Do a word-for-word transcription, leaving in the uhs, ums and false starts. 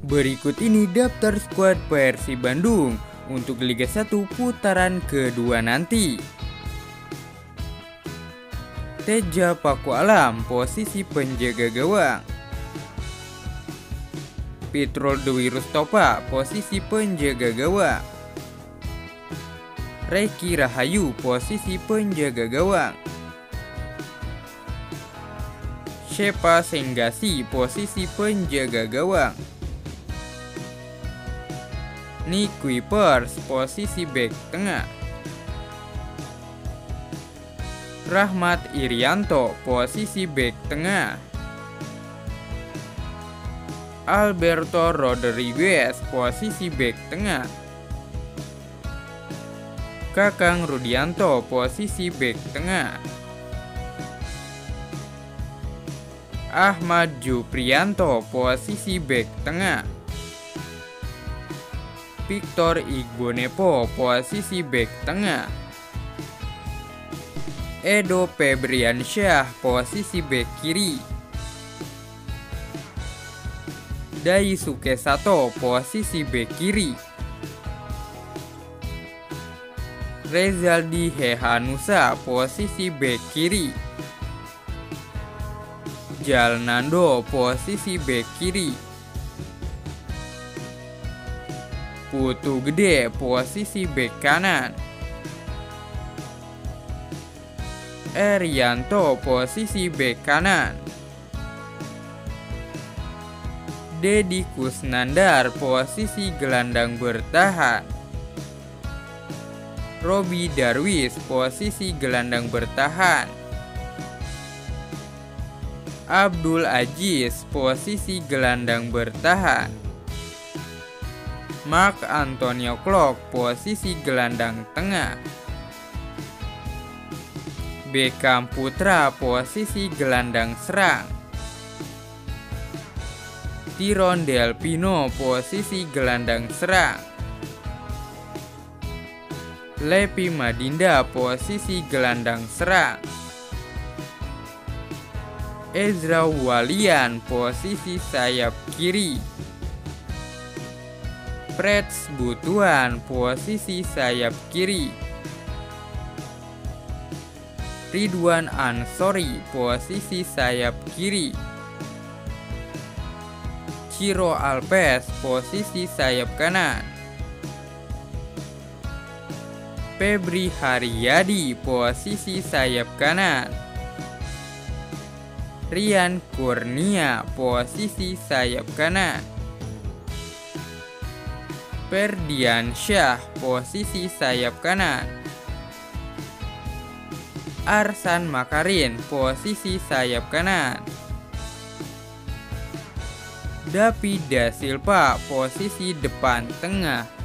Berikut ini daftar skuad Persib Bandung untuk Liga satu putaran kedua nanti. Teja Paku Alam, posisi penjaga gawang. Petrol Dewi Rustopa, posisi penjaga gawang. Reki Rahayu, posisi penjaga gawang. Shepa Senggasi, posisi penjaga gawang. Nick Kuipers, posisi bek tengah. Rahmat Irianto, posisi bek tengah. Alberto Rodriguez, posisi bek tengah. Kakang Rudianto, posisi bek tengah. Ahmad Juprianto, posisi bek tengah. Victor Igbonepo, posisi bek tengah. Edo Febriansyah, posisi bek kiri. Daisuke Sato, posisi bek kiri. Rezaldi Hehanusa, posisi bek kiri. Jalnando, posisi bek kiri. Putu Gede, posisi bek kanan. Erianto, posisi bek kanan. Dedi Kusnandar, posisi gelandang bertahan. Robi Darwis, posisi gelandang bertahan. Abdul Aziz, posisi gelandang bertahan. Mark Antonio Klok, posisi gelandang tengah. Beckham Putra, posisi gelandang serang. Tiron Delpino, posisi gelandang serang. Lepi Madinda, posisi gelandang serang. Ezra Walian, posisi sayap kiri. Freds Butuan, posisi sayap kiri. Ridwan Ansori, posisi sayap kiri. Ciro Alves, posisi sayap kanan. Febri Haryadi, posisi sayap kanan. Rian Kurnia, posisi sayap kanan. Ferdiansyah, posisi sayap kanan. Arsan Makarin, posisi sayap kanan. David Da Silva, posisi depan tengah.